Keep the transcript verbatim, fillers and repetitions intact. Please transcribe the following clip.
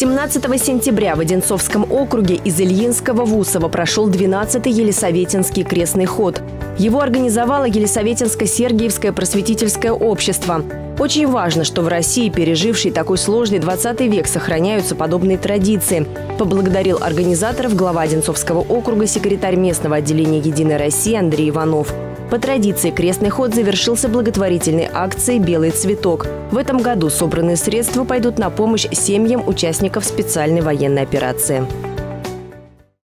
семнадцатого сентября в Одинцовском округе из Ильинского в Усово прошел двенадцатый Елисаветинский крестный ход. Его организовало Елисаветинско-Сергиевское просветительское общество. Очень важно, что в России, пережившей такой сложный двадцатый век, сохраняются подобные традиции. Поблагодарил организаторов глава Одинцовского округа, секретарь местного отделения «Единой России» Андрей Иванов. По традиции крестный ход завершился благотворительной акцией «Белый цветок». В этом году собранные средства пойдут на помощь семьям участников специальной военной операции.